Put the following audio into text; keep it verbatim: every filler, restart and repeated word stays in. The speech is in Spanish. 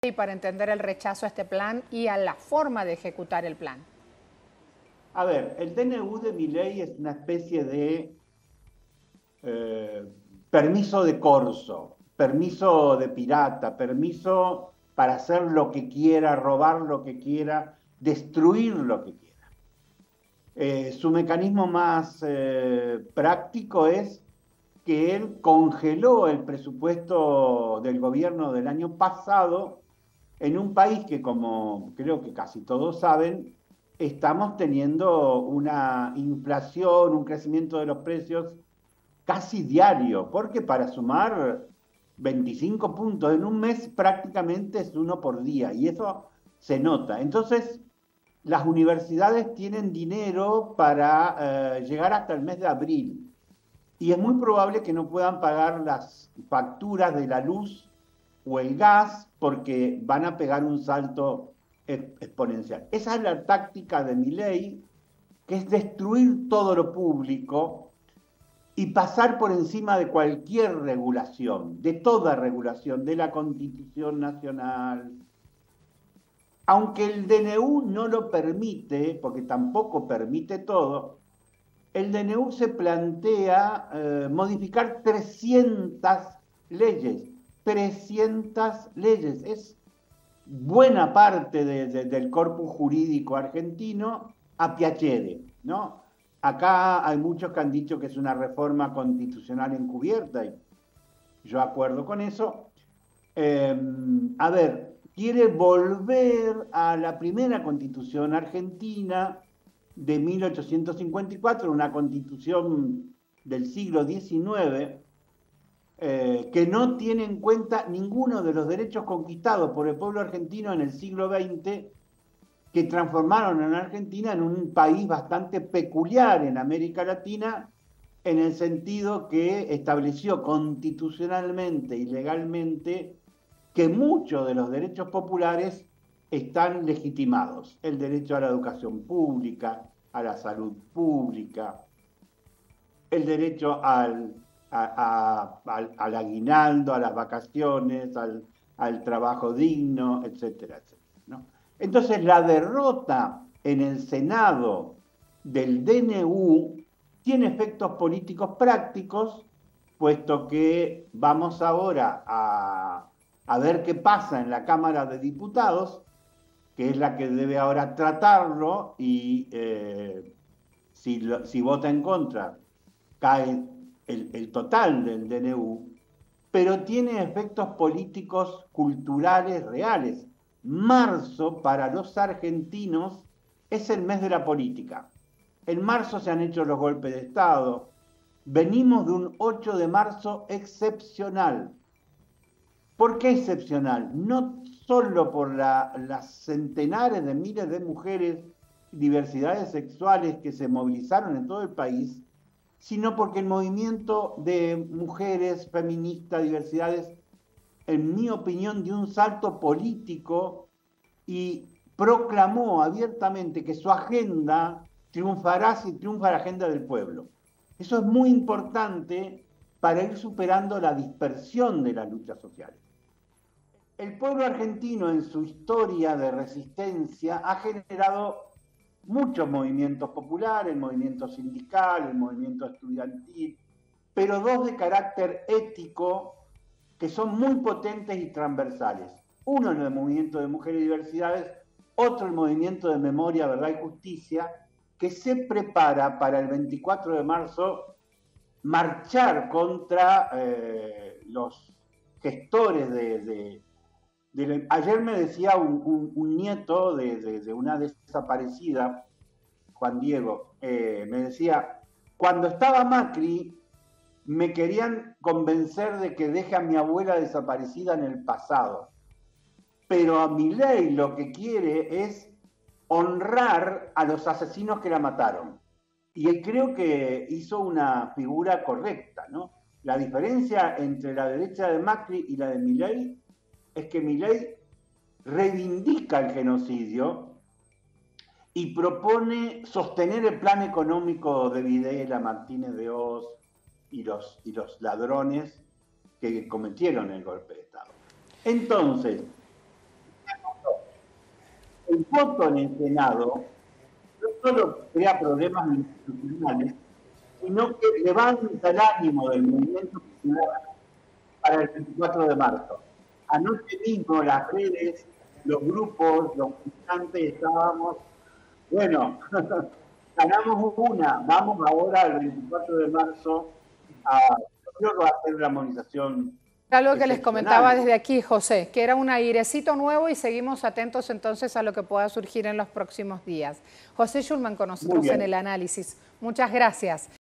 y para entender el rechazo a este plan y a la forma de ejecutar el plan? A ver, el D N U de Milei es una especie de eh, permiso de corso, permiso de pirata, permiso para hacer lo que quiera, robar lo que quiera, destruir lo que quiera. Eh, su mecanismo más eh, práctico es que él congeló el presupuesto del gobierno del año pasado en un país que, como creo que casi todos saben, estamos teniendo una inflación, un crecimiento de los precios casi diario, porque para sumar veinticinco puntos en un mes prácticamente es uno por día, y eso se nota. Entonces, las universidades tienen dinero para eh, llegar hasta el mes de abril, y es muy probable que no puedan pagar las facturas de la luz o el gas porque van a pegar un salto exponencial. Esa es la táctica de Milei, que es destruir todo lo público y pasar por encima de cualquier regulación, de toda regulación, de la Constitución Nacional. Aunque el D N U no lo permite, porque tampoco permite todo, el D N U se plantea eh, modificar trescientas leyes. trescientas leyes. Es buena parte de, de, del corpus jurídico argentino a piacere, ¿no? Acá hay muchos que han dicho que es una reforma constitucional encubierta, y yo acuerdo con eso. Eh, a ver, quiere volver a la primera constitución argentina de mil ochocientos cincuenta y cuatro, una constitución del siglo diecinueve, eh, que no tiene en cuenta ninguno de los derechos conquistados por el pueblo argentino en el siglo veinte, que transformaron a Argentina en un país bastante peculiar en América Latina, en el sentido que estableció constitucionalmente y legalmente que muchos de los derechos populares están legitimados. El derecho a la educación pública, a la salud pública, el derecho al, a, a, al, al aguinaldo, a las vacaciones, al, al trabajo digno, etcétera, etcétera, ¿no? Entonces, la derrota en el Senado del D N U tiene efectos políticos prácticos, puesto que vamos ahora a, a ver qué pasa en la Cámara de Diputados, que es la que debe ahora tratarlo, y eh, si, lo, si vota en contra, cae el, el total del D N U, pero tiene efectos políticos culturales reales. Marzo, para los argentinos, es el mes de la política. En marzo se han hecho los golpes de Estado. Venimos de un ocho de marzo excepcional. ¿Por qué excepcional? No solo por la, las centenares de miles de mujeres, diversidades sexuales que se movilizaron en todo el país, sino porque el movimiento de mujeres, feministas, diversidades, en mi opinión, dio un salto político y proclamó abiertamente que su agenda triunfará si triunfa la agenda del pueblo. Eso es muy importante para ir superando la dispersión de las luchas sociales. El pueblo argentino, en su historia de resistencia, ha generado muchos movimientos populares, el movimiento sindical, el movimiento estudiantil, pero dos de carácter ético que son muy potentes y transversales. Uno en el movimiento de mujeres y diversidades, otro el movimiento de memoria, verdad y justicia, que se prepara para el veinticuatro de marzo marchar contra eh, los gestores de, de, de... Ayer me decía un, un, un nieto de, de, de una desaparecida, Juan Diego, eh, me decía, cuando estaba Macri, me querían convencer de que deje a mi abuela desaparecida en el pasado. Pero a Milei lo que quiere es honrar a los asesinos que la mataron. Y él creo que hizo una figura correcta, ¿no? La diferencia entre la derecha de Macri y la de Milei es que Milei reivindica el genocidio y propone sostener el plan económico de Videla, Martínez de Oz, Y los, y los ladrones que cometieron el golpe de Estado. Entonces, el voto en el Senado no solo crea problemas institucionales, sino que levanta el ánimo del movimiento ciudadano para el veinticuatro de marzo. Anoche mismo las redes, los grupos, los militantes estábamos, bueno, ganamos una, vamos ahora el veinticuatro de marzo a, creo que va a ser una movilización. Era lo que les comentaba desde aquí, José, que era un airecito nuevo y seguimos atentos entonces a lo que pueda surgir en los próximos días. José Schulman con nosotros en el análisis. Muchas gracias.